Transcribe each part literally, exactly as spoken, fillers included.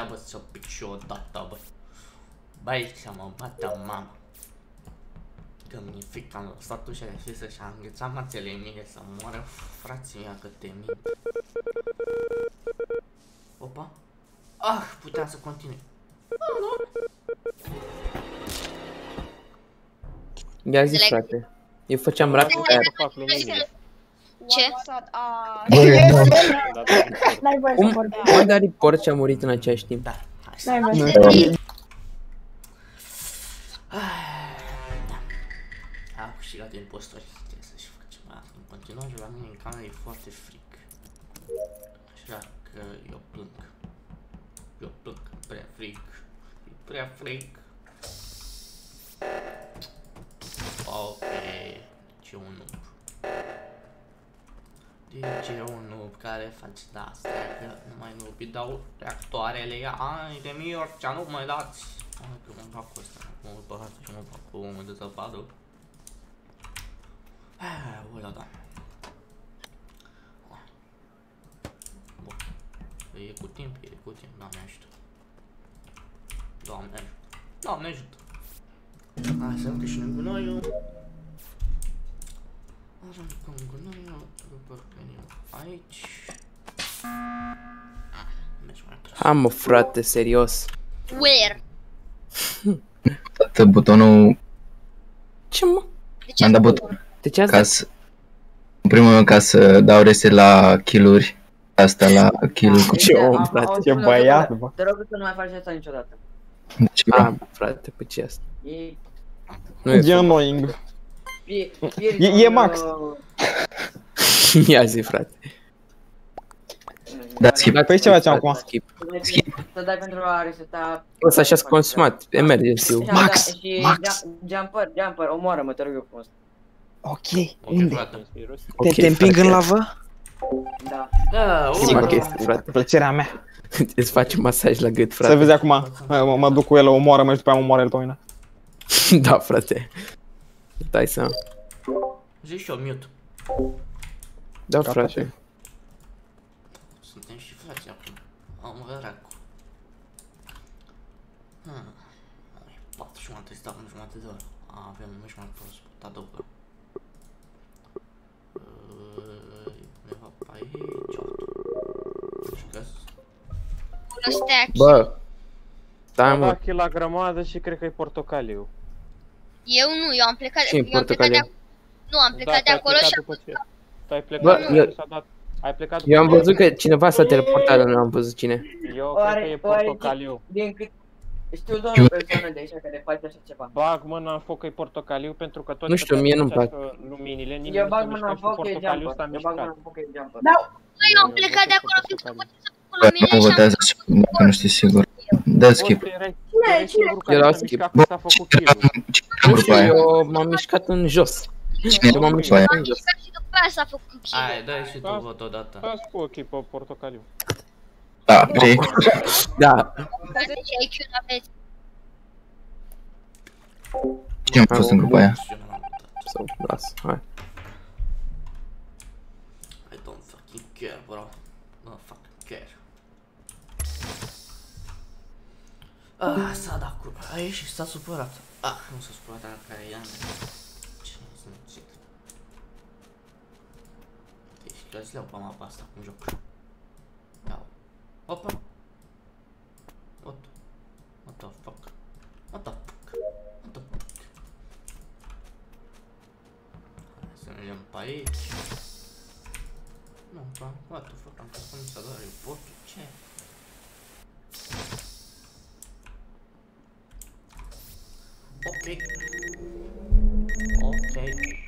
ia bă să pic și o dată bă. Bă aici mă bată mama. Că mi-e frică, am lăsat ușa deschisă și am înghețat mațele mele să moară frații mea că te mint. Opa. Ah, puteam să continui. Ia zi, frate. Eu făceam rap cu aia. Ce? Cum? Cum dar report ce a murit în același timp? Da, hai să... A câștigat impostori. Trebuie să-și fac ceva. În continuare, la mine în cameră e foarte fric. Așa că eu plâng. Eu plâng. Prea fric. E prea fric. Ok. Deci e un noob. Deci e un noob care face de asta. Că numai noobii dau reactoarele. Ai de mie, ce nu mă dați. Hai că mă bag cu ăsta. Mă bag și mă bag cu omul de zăpadă. Ula, da. Bun. E cu timp, e cu timp. Doamne ajută. Doamne ajută. Doamne ajută. Hai să uite și în gunoiul. Aruncăm gunoiul. După venim aici. Mergi mai prea. Ha, mă, frate, serios. Where? Tată, butonul... Ce, mă? Am dat butonul. De ce ați Ca să... În primul rând ca să dau reset la kill-uri. Asta la kill-uri cu... Ce om, frate, ce băiat, bă. Te rog să nu mai faci asta niciodată. Ce Ah, frate, pe ce asta? E... Nu e annoying. E, e max. Ia zi, frate. Da, skip. Păi ce facem acum? Skip. Să dai pentru a reseta... O să așa-s consumat, emergency. Max, Max! Jumper, jumper, omoară-mă, te rog eu frumos. Ok, unde? Te, te împing în lavă? Da. Da, Singura chestie, frate. Plăcerea mea. Îți faci masaj la gât, frate. Să vezi acum, mă, mă duc cu el, omoară-mă și după aia mă omoară el pe mine. Da, frate. Dai seama. Zici și-o mute. Da, frate. Suntem și frați acum. Am racu. Hmm. patru jumate, stau în jumate de oră. Avem un mici mai prost, adăugă. Undeva pe aici, și găs. Bună stack. Bă. Stai, mă. Am la grămadă și cred că e portocaliu. Eu nu, eu am plecat, Ce-i eu am plecat de portocaliu? acolo. Nu, am plecat de acolo și am... Tu ai plecat, Bă, eu- s-a dat... Ai plecat Eu am văzut că cineva s-a teleportat, dar nu am văzut cine. Eu cred că e portocaliu. Din cât... Știu doar o persoană de aici care face așa ceva. Bag mâna în foc că e portocaliu pentru că tot Nu știu, mie nu-mi plac. luminile, nimeni Eu nu bag s-a mâna în mișcat și foc, e portocaliu jumper. s-a Eu bag mâna mișcat. în foc, e jumper. Bă, eu am plecat de acolo fiindcă mă țin să fac cu Bă, luminile nu și am... votează dacă nu știi sigur. Dă skip. Eu la skip. Bă, S-a făcut kill-ul. cine Nu grupă știu, aia? eu m-am mișcat în jos. Cine Eu m-am grupă mișcat aia? în jos. Și după aia s-a făcut kill. Hai, dai și tu vot odată. Stați cu ochii pe portocaliu. Da, vrei? Da. Ce I Q n-aveți? Cine a fost în grupa aia? Sau, las, hai. I don't fucking care, bro. Don't fucking care. Ah, s-a dat cu... A ieșit, s-a supărat. Ah, nu s-a supărat la care i-am. Ce nu sunt zicit. Deci, că îți leau pe mapa asta, cum joc. Iau. Opa. What? What the fuck? What the fuck? What the fuck? Hai să mergem pe aici. Nu, pa, what the fuck, am făcut să doar reportul, ce? Ok. Ok.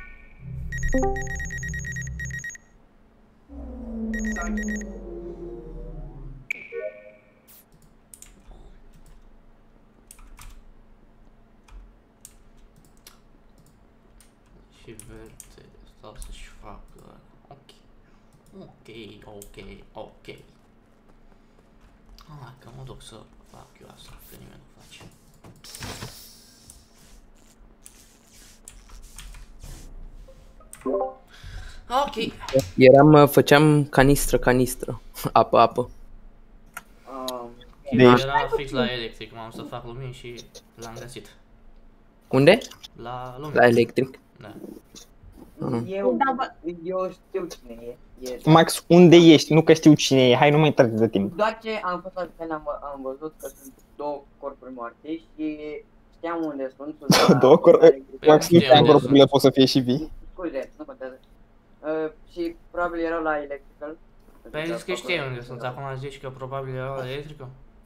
Și verde, stau să-și facă... Ok. Ok, ok, ok. Ah, că mă duc să fac eu asta, că nimeni nu face. Ok. Eram, făceam canistră, canistră. Apă, apă. kill era fix la electric, m-am să fac lumini și l-am găsit. Unde? La lumini. La electric. Da. Eu, eu știu cine e. e. Max, unde ești? Nu că știu cine e, hai nu mai trage de timp. Doar ce am fost la scenă, am, am văzut că sunt două corpuri moarte și știam unde sunt. sunt Două corpuri? Max, nu știam unde corpurile pot să fie și vii. Scuze, nu contează. Uh, și probabil erau la electrical. Păi ai zis că știi unde sunt, acum zici că probabil era la electrică?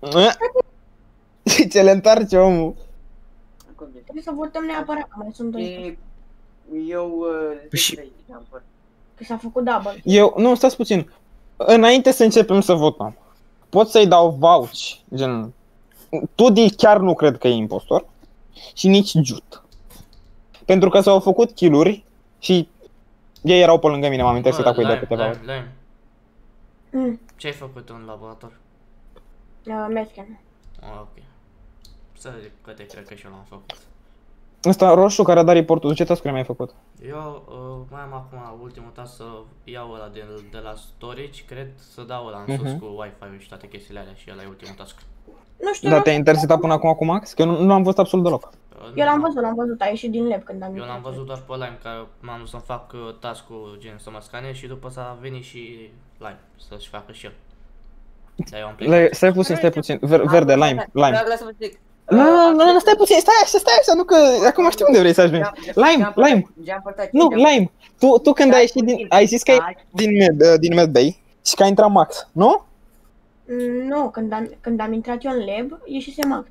Ce le întoarce omul? Trebuie să votăm neapărat, că mai sunt doi. Și eu uh, Și- zic că am fost. Că s-a făcut double. Eu, nu, stați puțin. Înainte să începem să votăm, pot să-i dau vouch, gen... Tudi chiar nu cred că e impostor și nici Jut. Pentru că s-au făcut kill-uri și ei erau pe lângă mine, m-am interesat cu ei de câteva ori. Lime, Mm. ce ai făcut în laborator? Uh, Mescan. Oh, ok. Să zic că te cred că și eu l-am făcut. Ăsta roșu care a dat reportul, ce task-uri mi-ai făcut? Eu uh, mai am acum ultimul task să iau ăla de, de la storage, cred, să dau ăla în sus Mhm. cu Wi-Fi-ul și toate chestiile alea și ăla e ultimul task. Nu știu, Dar nu te-ai interesat până acum cu Max? Că eu nu, nu am văzut absolut deloc. Uh, Eu nu, l-am văzut, l-am văzut, a ieșit din lab când am Eu l-am intrat. văzut doar pe Lime, că m-am dus să-mi fac uh, task-ul gen să mă scanez și după s-a venit și Lime să-și facă și el. Dar eu am plecat. Le, stai puțin, stai puțin. Ver, verde, lime, lime. Lasă-mă zic. Nu, nu, nu, stai puțin, stai așa, stai așa, nu că acum știu unde vrei să ajungi. Lime, Lime, nu, Lime, tu, tu când ai ieșit din, ai zis că ai din med, uh, din med bay și că a intrat Max, nu? Mm, Nu, când am, când am intrat eu în lab, ieșise Max.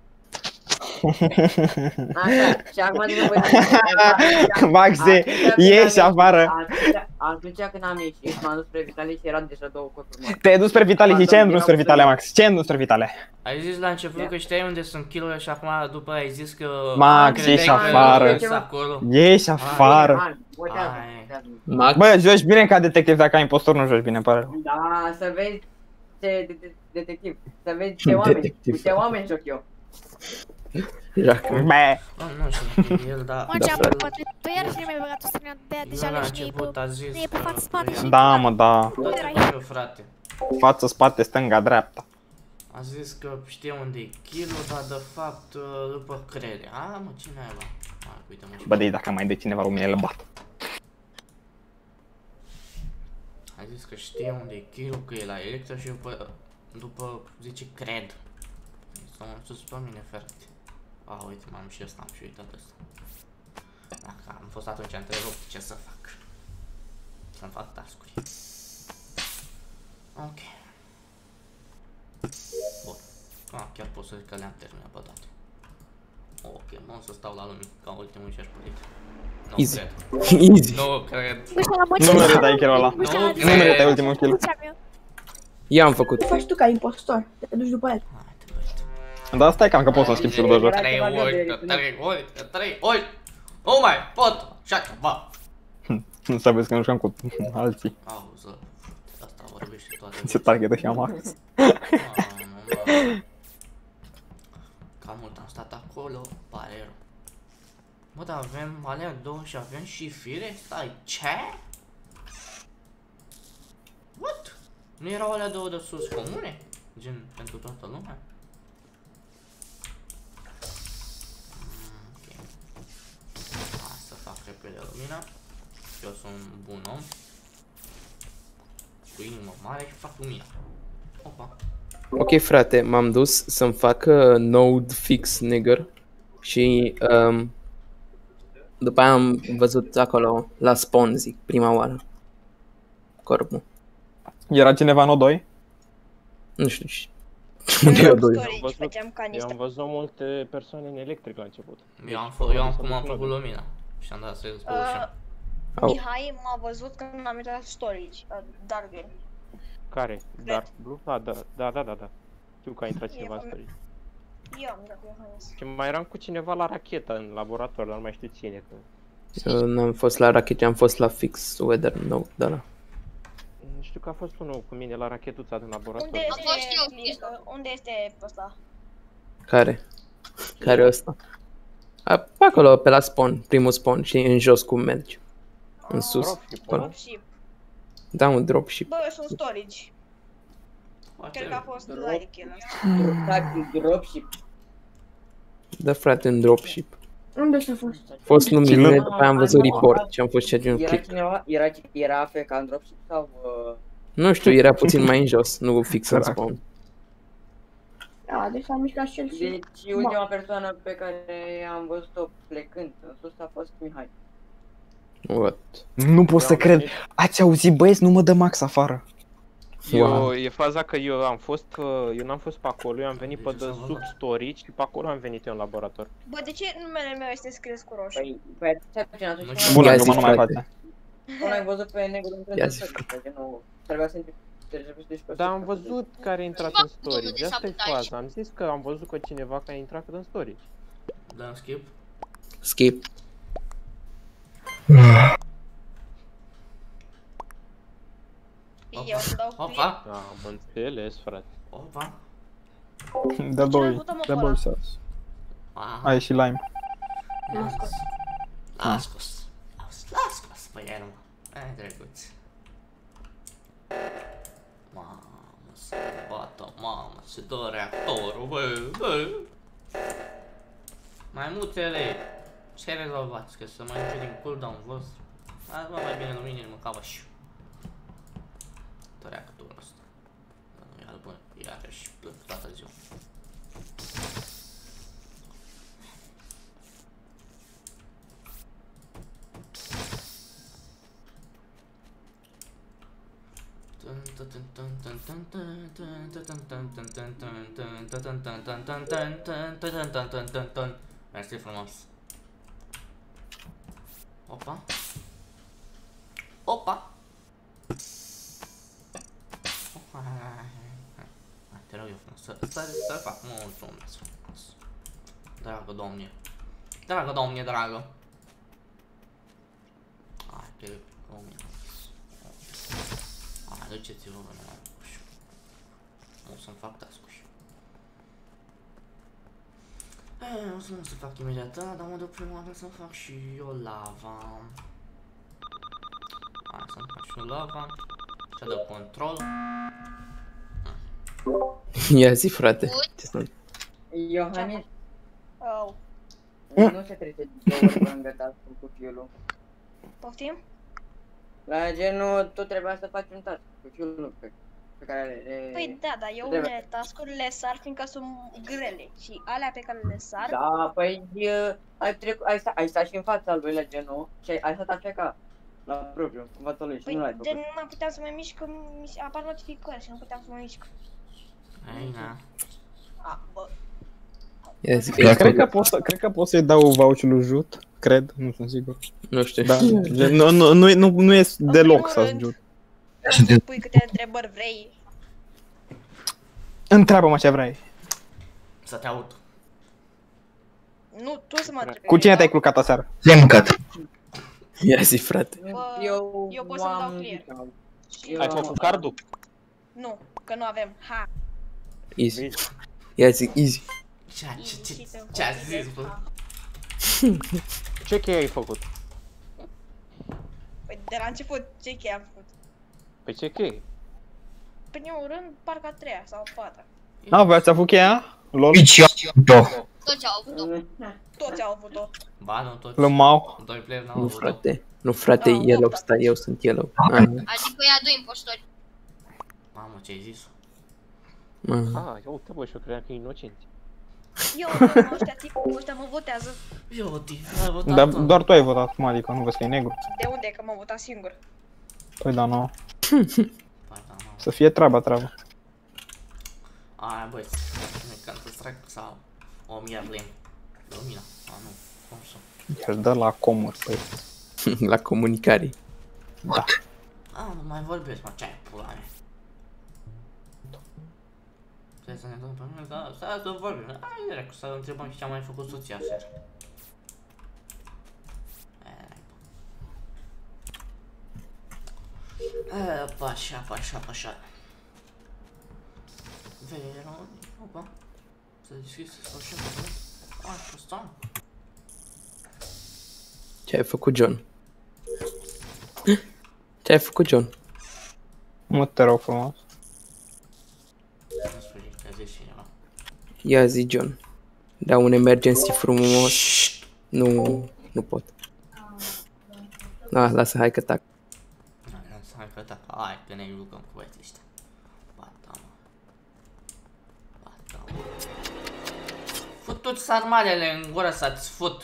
Așa, și acum din voi. Maxe, ieși afară. Atunci când am ieșit, m-am dus spre Vitale și erau deja două corpuri moarte. Te-ai dus spre Vitale și ce ai dus spre Vitale, Max? Ce ai dus spre Vitale? Ai zis la început că știai unde sunt kill-urile și acum după ai zis că... Max, credeai ieși că afară. sunt acolo. Ieși afară. Hai, votează, Hai. votează. Max, Bă, joci bine ca detectiv, dacă ai impostor nu joci bine, îmi pare rău. Da, să vezi ce de- de- detectiv, să vezi ce oameni, Detectiv. cu ce oameni joc eu. joacă. Bă, Nu, nu știu, el, da... Mă, ce am poate tu iarăși nu mi-ai băgat o strână de aia deja Nu, la le știi, început bă. a zis Ne e pe că- față spate și... da, mă, da. Tot erai? timpul, frate. Față, spate, stânga, dreapta. A zis că știe unde e kill-ul, dar de fapt după crede. A, mă, ce naiba? Hai, uite-mă și... Bă, de dacă mai de cineva cu mine le bat. A zis că știe unde e kill-ul, că e la electro și după... După zice cred. S-a sus pe mine, frate. A, uite, m-am și ăsta, am și uitat ăsta. Dacă am fost atunci întrerupt, ce să fac? Să-mi fac task-uri. Ok. Bun. Ah, chiar pot să zic că le-am terminat pe toate. Ok, mă o să stau la lumini ca ultimul și-aș putit. Nu Easy. cred. Easy. Nu cred. Nu știu la mă Nu meritai kill-ul ăla. Nu știu la Nu meritai ultimul kill. Eu am făcut. Ce faci tu ca impostor? Te duci după el. Hai, te văd. Da, stai cam că pot să schimb și de joc. Trei ori, că trei ori, că trei ori. Nu mai pot așa ceva. Nu să vezi că nu jucăm cu alții. Auză. Asta vorbește toate. Ce target ăștia, Max. Mamă, mă. Cam mult am stat acolo, pare rău. Bă, dar avem alea două și avem și fire? Stai, ce? What? Nu erau alea două de sus comune? Gen, pentru toată lumea? Mm, ok. Hai să fac repede lumina. Eu sunt un bun om. Cu inimă mare și fac lumina. Opa. Ok, frate, m-am dus să-mi fac uh, node fix nigger și um, după aia am văzut acolo la spawn, zic, prima oară. Corpul. Era cineva în O doi? Nu știu ce. Unde e o doi? Eu am văzut, eu am văzut multe persoane în electric la început. Eu am, fă, eu am cum am făcut lumina și am dat să ies pe ușă. Au. Mihai m-a văzut când am intrat la storage, uh, Dark Green. Care? Dark Blue? Da, da, da, da, da, da. Știu că a intrat cineva în storage. Eu am intrat cu Iohannes. Și mai eram cu cineva la rachetă în laborator, dar nu mai știu cine. Că... Eu n-am fost la rachete, am fost la fix weather node, da, da. Știu că a fost unul cu mine la rachetuța din laborator. Unde Am fost eu. este, uh, unde este ăsta? Care? Care ăsta? A, pe acolo, pe la spawn, primul spawn și în jos cum mergi. În sus. Dropship, Acolo. nu? Dropship. Da, un dropship. Bă, eu sunt storage. Cred că a fost like el ăsta. Dropship. Da, frate, în dropship. Unde s-a fost? A fost numit, Cine? după aia am văzut report și am fost chat un Era click. cineva, era, era A F K în dropship sau... Uh... Nu știu, era puțin mai în jos, nu fix în spawn. Da, deci s-a mișcat și el și... Deci ultima persoană pe care am văzut-o plecând în sus a fost Mihai. What? Nu pot să cred. Ați auzit, băieți, nu mă dă Max afară. Eu, e faza că eu am fost, eu n-am fost pe acolo, eu am venit pe de sub storage și pe acolo am venit eu în laborator. Bă, de ce numele meu este scris cu roșu? Păi, păi, stai puțin atunci. Bună, Ia că zi, mă nu mai frate. face. Nu l-ai văzut pe negru în Ia trei zi, de nu... Trebuia să intri... Dar am văzut care a intrat în storage, asta e faza, am zis că am văzut că cineva care a intrat în storage. Dăm skip. Skip. Eu îmi dau clear. Opa, Da, am înțeles, frate. opa. Dă doi, votăm, mă, dă pe doi ăla? sus. Aha. Ai și lime. L-am scos. L-am scos. L-am scos pe el, mă. Ai drăguț. Mamă, se bată, mamă, se dă reactorul, bă, bă. Mai multele. Ce rezolvați? Că să mai duce din cooldown vostru. Azi, bă, mai bine la mine, mă cavă și dă reactorul ăsta. Nu e albă, iarăși plâng toată ziua. Mersi frumos. Opa. Opa. Te rog eu frumos, să, să, să fac mulțumesc frumos. Dragă domnie. Dragă domnie, dragă. Hai, te domnie. Hai, duceți-vă, vă numai cușu. O să-mi fac task-uși. Eh, o să nu să fac imediat, dar mă duc prima dată să-mi fac și eu lava. Hai, să-mi fac și eu lava. Și dă control. Ia zi, frate. Ce sunt? Iohannis, Oh, nu se trece de două ori lângă task-ul cu fiul. poftim? La genul, tu trebuia să faci un task cu fiul pe, pe care le... Păi da, dar eu Trebuie. unele task-uri le sar fiindcă sunt grele și alea pe care le sar, Da, păi uh, ai, trecut, ai, sta, ai stat și în fața lui la genul și ai, ai stat afecat la propriu, în fața lui și păi nu l-ai de făcut. nu mai puteam să mă mișc, că mi se apar notificări și nu puteam să mă mișc. Ei, na. A, bă, Ia zi, Cred că pot să, cred că pot să-i dau voucher lui Jut. Cred, nu sunt sigur. nu știu. Da, gen, nu, nu, nu, nu, nu e deloc primul să rând. Jut. să pui câte întrebări vrei. Întreabă-mă ce vrei. Să te aud. Nu, tu să mă întrebi. Cu cine eu te-ai dau- culcat aseară? Ce-ai mâncat? Ia zi, frate. Bă, eu, eu pot să-mi dau am- clear. Și Eu- Ai făcut cardul? nu, că nu avem. Ha. Easy. Ia zi, easy. Ce, ce, ce, Ieșită în ce a copii de zis, bă? ha. Ce cheie ai făcut? Păi de la început, ce cheie am făcut? Pe ce cheie? Primul rând, parcă a treia sau a patra. A, voi ați avut cheia? Lol. Nici eu. Toți au avut-o. Toți au avut-o. Ba, nu toți. Lămau. Doi player n-au Nu, avut-o. frate. Nu, frate, Ah, yellow, opt. stai, eu sunt yellow. Ah, Adică ea doi impostori. Mamă, ce ai zis? ah. Ah, eu uite bă, și eu credeam că e inocent. Eu, mă, ăștia tipul ăștia mă votează. Eu, tii, ai votat Dar tu. doar tu ai votat, cum adică, nu vezi că e negru. De unde? Că m-am votat singur. Păi da, nu. Păi, da, mă. Să fie treaba, treaba. Aia, băi, nu e Counter-Strike sau o mie blame. Lumina? A, nu. Cum să? El dă la comuri, păi. La comunicare. Da. A, nu mai vorbesc, mă, ce-ai pula mea? Trebuie să ne dăm pe mine, dar stai să vorbim. Hai, dracu, să întrebăm și ce a mai făcut soția aseară. E, pașa, pașa, pașa. Vero, opa. Să deschis, să stau și eu pe A, să stau. Ce ai făcut, John? Ce ai făcut, John? Nu te rog frumos. Ia zi, John. Da, un emergency frumos. Nu, nu pot. Da, lasă, hai că tac. Hai că tac, hai că ne jucăm cu băieții ăștia. Bata, mă. Bata, mă. Futu-ți sarmalele în gură să-ți fut.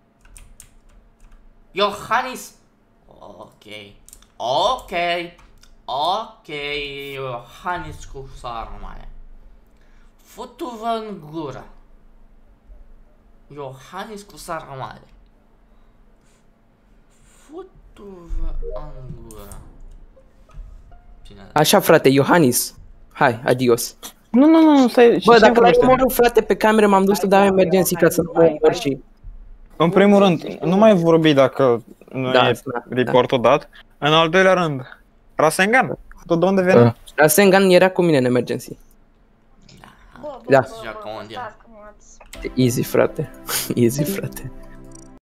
Iohannis. Ok. Ok. Ok, Iohannis cu sarmale. Futu-vă în gură. Iohannis cu sarmale. Futu-vă în gură. Așa, frate, Iohannis. Hai, adios. Nu, nu, nu, stai. Bă, dacă l-ai omorât, frate, pe cameră m-am dus să dau emergency ca să nu mă omor și... În primul rând, nu mai vorbi dacă nu Da, e da, reportul dat. În al doilea rând, Rasengan, tu de unde veni? Rasengan era cu mine în emergency. Bă, bă, Da. bă, bă, bă, stați că m-ați- Easy, frate. Easy, frate.